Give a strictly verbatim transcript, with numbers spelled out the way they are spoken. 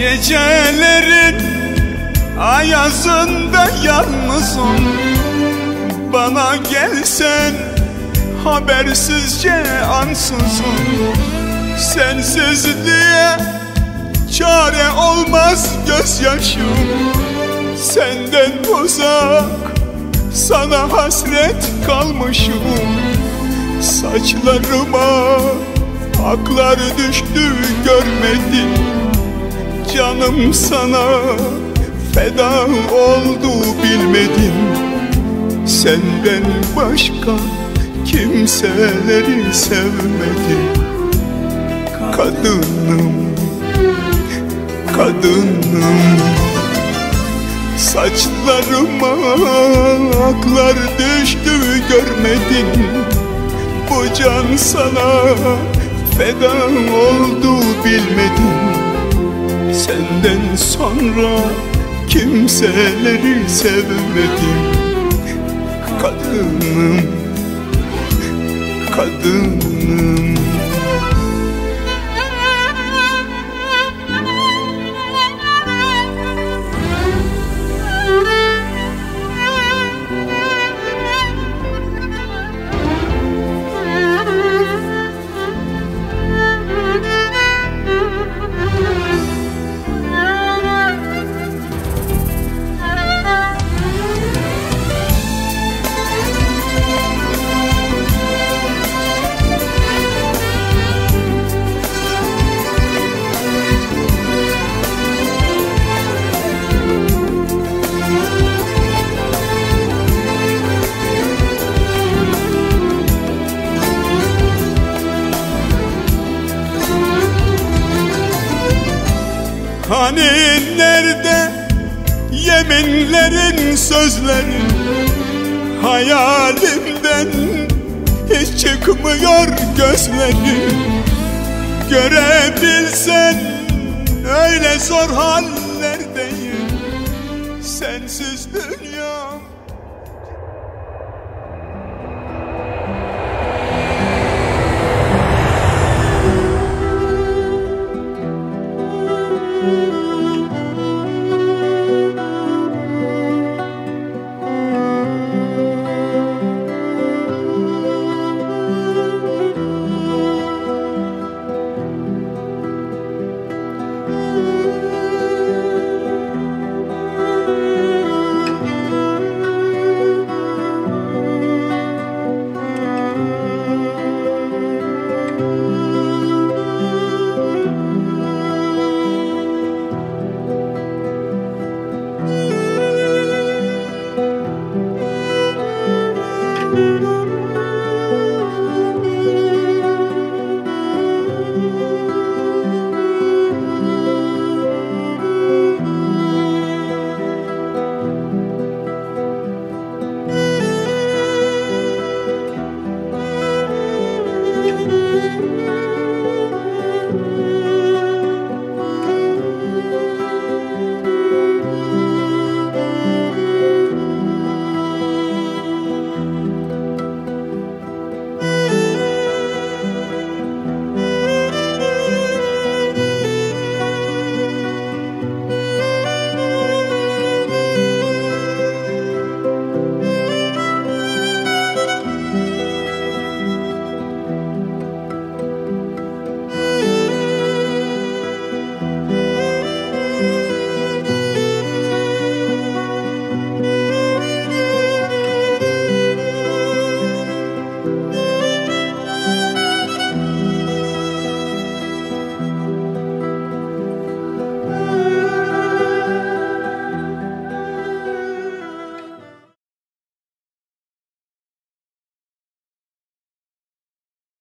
Gecelerin ayazında yalnızım, bana gelsen habersizce ansızın. Sensizliğe çare olmaz gözyaşım, senden uzak sana hasret kalmışım. Saçlarıma aklar düştü görmedin, canım sana feda oldu bilmedin. Senden başka kimseleri sevmedim. Kadınım, kadınım, saçlarıma aklar düştü görmedin. Bu can sana feda oldu bilmedin. Senden sonra kimseleri sevmedim. Kadınım, kadınım. Hani nerede yeminlerin, sözlerin? Hayalimden hiç çıkmıyor gözlerin. Görebilsen öyle zor hallerdeyim. Sensizlik